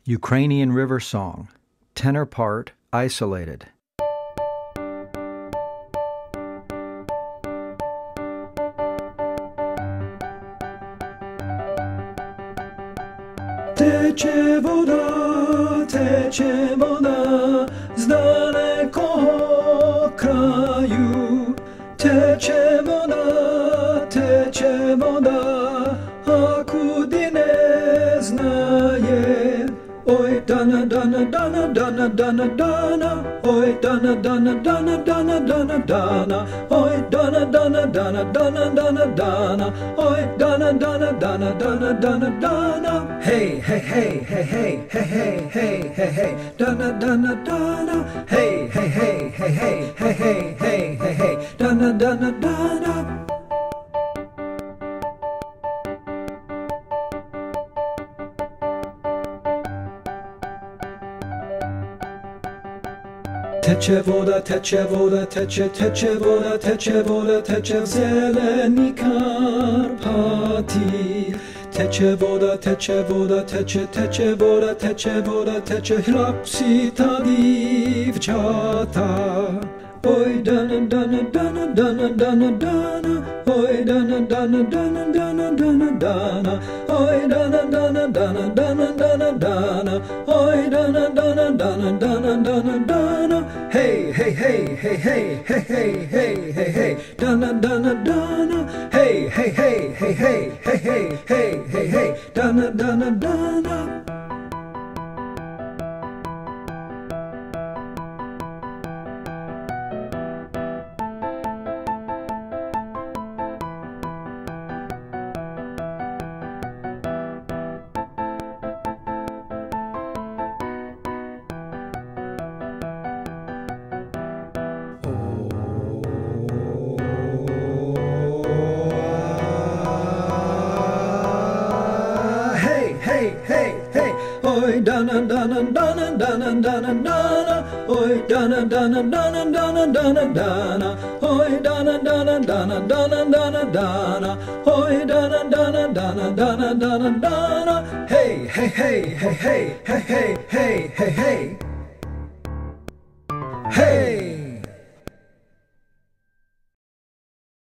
Ukrainian river song, tenor part isolated. Teče voda z dalekoho kraju. Teče voda, a kudy ne znaje. Oj dana, dana, dana, dana, dana, dana. Oj dana, dana, dana, dana, dana, dana. Oj dana, dana, dana, dana, dana, dana. Oj dana, dana, dana, dana, dana, dana. Hey, hey, hey, hey, hey, hey, hey, hey, hey, hey. Dana, dana, dana. Hey, hey, hey, hey, hey, hey, hey, hey, hey, hey. Dana, dana, dana. Teče woda, teče w zeleni Karpati. Teče woda, teče chlapsi ta dziewczata. Oj dana, dana, dana, dana, dana, dana. Oj dana, dana, dana, dana, dana, dana. Oj dana, dana, dana, dana, dana, dana. Oj dana, dana, dana, dana, dana, dana. Hey, hey, hey, hey, hey, hey, hey, hey, hey, hey. Dana, dana, dana. Hey, hey, hey, hey, hey, hey, hey, hey, hey, hey. Dana, dana, dana. Hey, hey, hey, oj dana, dana, dana, dana, dana, dana. Oj dana, dana, dana, dana, dana, dana. Oj dana, dana, dana, dana, dana, dana. Oj dana, dana, dana, dana, dana, dana. Hey, hey, hey, hey, hey, hey, hey, hey, hey, hey. Hey.